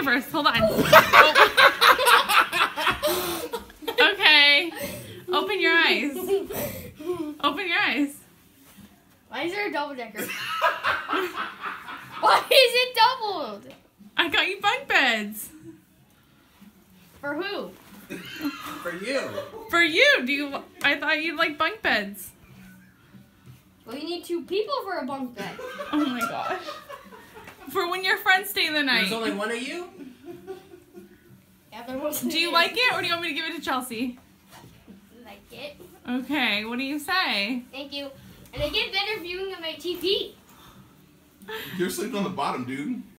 first. Hold on. Okay. Open your eyes. Open your eyes. Why is there a double decker? Why is it doubled? I got you bunk beds. For who? For you. For you. I thought you'd like bunk beds. Well, you need 2 people for a bunk bed. Oh my gosh. For when your friends stay the night. There's only one of you? Yeah, there wasn't. Do you like it, or do you want me to give it to Chelsea? Like it? Okay, what do you say? Thank you. And I get better viewing of my TV. You're sleeping on the bottom, dude.